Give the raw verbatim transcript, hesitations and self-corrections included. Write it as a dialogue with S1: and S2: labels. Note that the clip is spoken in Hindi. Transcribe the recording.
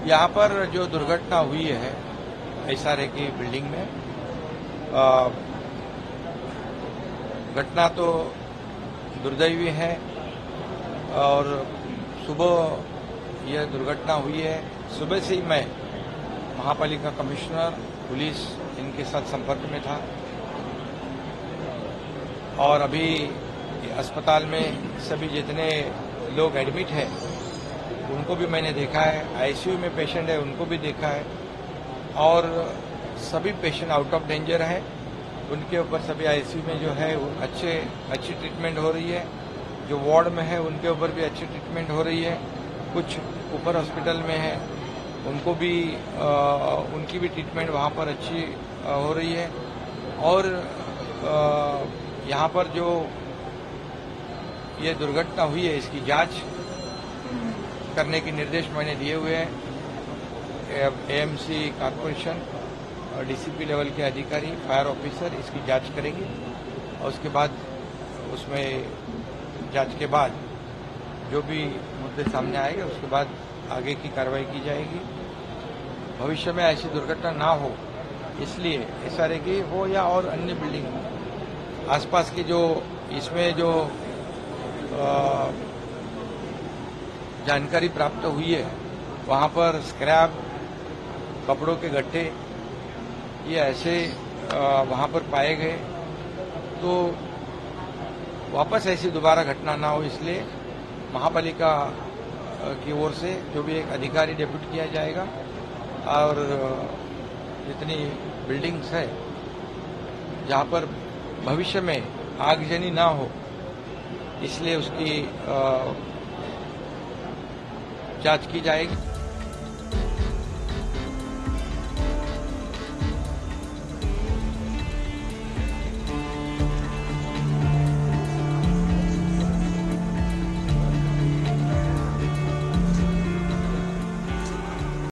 S1: यहाँ पर जो दुर्घटना हुई है एसआरए की बिल्डिंग में, घटना तो दुर्दैवी है और सुबह यह दुर्घटना हुई है। सुबह से ही मैं महापालिका कमिश्नर, पुलिस इनके साथ संपर्क में था और अभी अस्पताल में सभी जितने लोग एडमिट हैं उनको भी मैंने देखा है, आईसीयू में पेशेंट है उनको भी देखा है और सभी पेशेंट आउट ऑफ डेंजर है। उनके ऊपर सभी आईसीयू में जो है वो अच्छे अच्छी ट्रीटमेंट हो रही है। जो वार्ड में है उनके ऊपर भी अच्छी ट्रीटमेंट हो रही है। कुछ ऊपर हॉस्पिटल में है उनको भी आ, उनकी भी ट्रीटमेंट वहाँ पर अच्छी आ, हो रही है। और यहाँ पर जो ये दुर्घटना हुई है इसकी जांच करने के निर्देश मैंने दिए हुए हैं। एएमसी कॉर्पोरेशन और डीसीपी लेवल के अधिकारी, फायर ऑफिसर इसकी जांच करेंगे और उसके बाद उसमें जांच के बाद जो भी मुद्दे सामने आएंगे उसके बाद आगे की कार्रवाई की जाएगी। भविष्य में ऐसी दुर्घटना ना हो इसलिए एसआरए की हो या और अन्य बिल्डिंग आसपास की जो इसमें जो आ, जानकारी प्राप्त हुई है वहाँ पर स्क्रैप, कपड़ों के गट्ठे ये ऐसे वहाँ पर पाए गए, तो वापस ऐसी दोबारा घटना ना हो इसलिए महापालिका की ओर से जो भी एक अधिकारी डेप्यूट किया जाएगा और जितनी बिल्डिंग्स है जहाँ पर भविष्य में आगजनी ना हो इसलिए उसकी जांच की जाएगी।